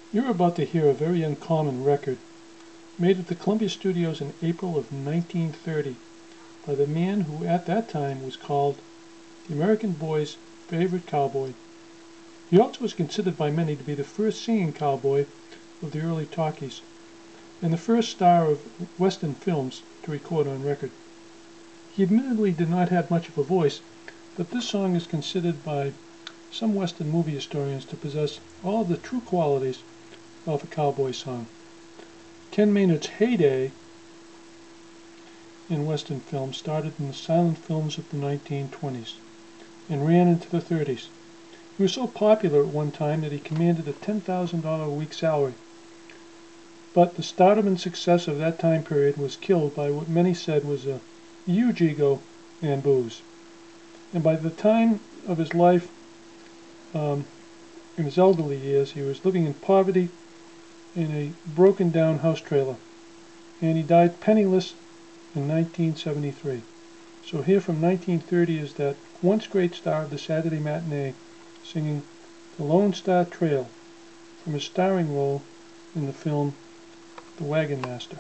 You're about to hear a very uncommon record made at the Columbia Studios in April of 1930 by the man who at that time was called the American boy's favorite cowboy. He also was considered by many to be the first singing cowboy of the early talkies and the first star of Western films to record on record. He admittedly did not have much of a voice, but this song is considered by some Western movie historians to possess all of the true qualities of a cowboy song. Ken Maynard's heyday in Western films started in the silent films of the 1920s and ran into the 30s. He was so popular at one time that he commanded a $10,000 a week salary. But the stardom and success of that time period was killed by what many said was a huge ego and booze. And by the time of his life, in his elderly years, he was living in poverty in a broken down house trailer. And he died penniless in 1973. So here from 1930 is that once great star of the Saturday matinee singing the Lone Star Trail from his starring role in the film The Wagon Master.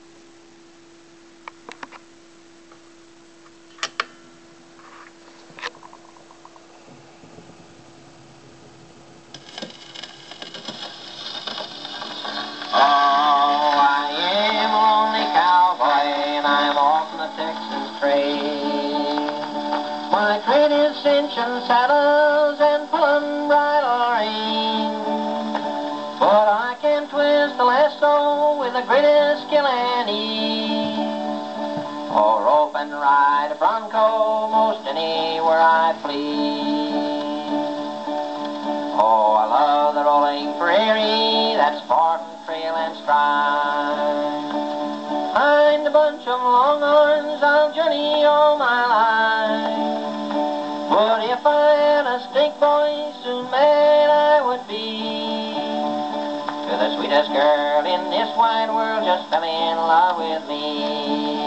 My train is cinching saddles and pulling bridle rein, but I can twist the lasso with the greatest skill and ease, or rope and ride a bronco most anywhere I please. Oh, I love the rolling prairie, that Spartan trail and stride. Behind a bunch of longhorns I'll journey all my life. But if I had a stink voice, soon mad I would be. For the sweetest girl in this wide world just fell in love with me.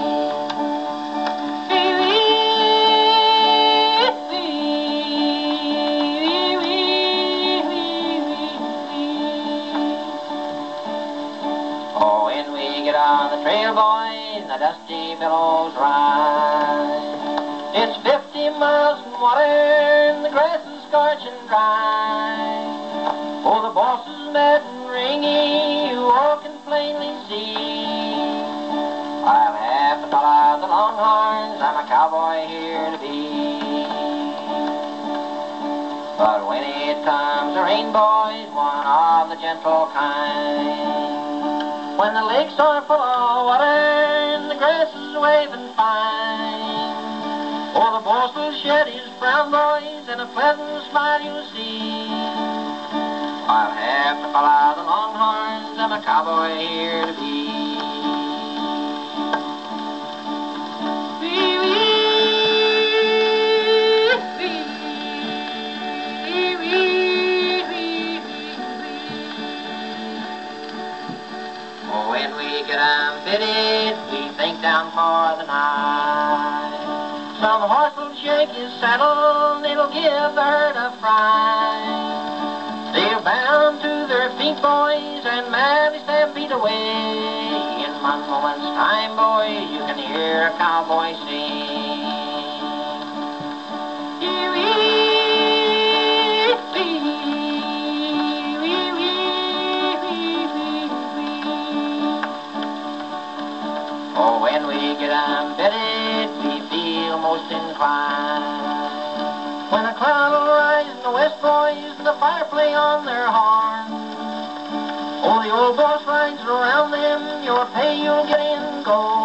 Oh, when we get on the trail, boys, the dusty billows rise. It's 50 miles in water and the grass is scorching dry. Oh, the boss is mad and ringy, you all can plainly see. I'll have to follow the longhorns, I'm a cowboy here to be. But when it comes to rain, boys, one of the gentle kind, when the lakes are full of water and the grass is waving fine, oh, the boss will shed his brown, boys, and a pleasant smile you'll see. I'll have to follow the longhorns, I'm a cowboy here to be. Oh, when we get outfitted, we think down for the night. Some horse will shake his saddle and it'll give the herd a fright. They're bound to their feet, boys, and madly stampede away. In one moment's time, boys, you can hear a cowboy sing. Oh, when we get embedded, we feel most inclined. When a cloud will rise in the west, boys, and the fire play on their horns. Oh, the old boss rides around them, your pay you'll get in gold.